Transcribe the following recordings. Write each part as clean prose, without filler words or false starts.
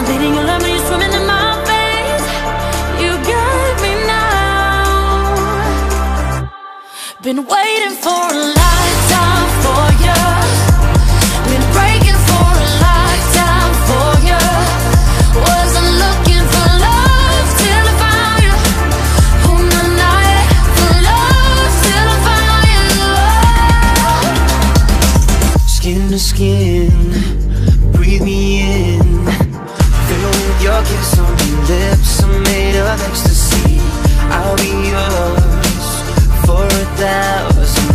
bleeding your love when you're swimming in my veins. You got me now. Been waiting for a lifetime for you. Been breaking for a lifetime for you. Wasn't looking for love till I found you. On the night for love till I found you. Skin to skin, breathe me in. Fill with your kiss on your lips. I'm made of ecstasy. I'll be yours for 1,000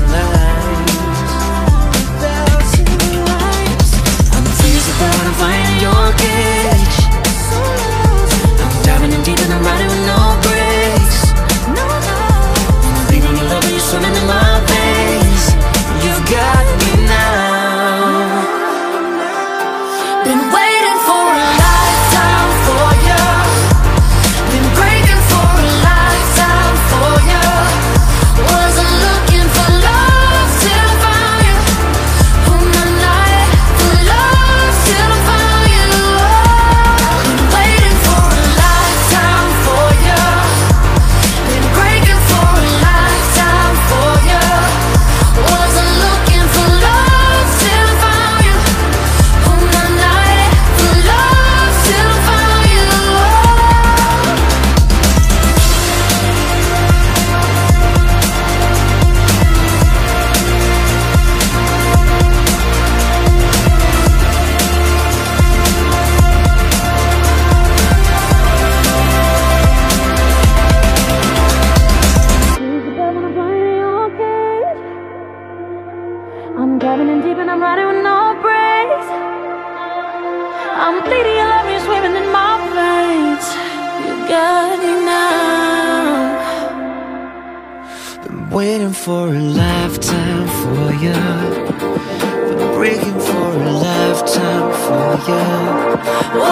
lives. I'm freezing but I'm flying in your cage. I'm diving in deep and I'm riding with no brakes. I'm bleeding your love when you're swimming in my veins. You've got me now. Been waiting for a lifetime for you. Been breaking for a lifetime for you. Wasn't looking for love till I found you. On the night for love till I found you. Been waiting for a lifetime for you. Been breaking for a lifetime for you. Wasn't looking for love till I found you. On the night for love till I found you. I'm diving in deep and I'm riding with no brakes. I'm bleeding your love, you're swimming in my veins. You got me now. Been waiting for a lifetime for you. Been breaking for a lifetime for you.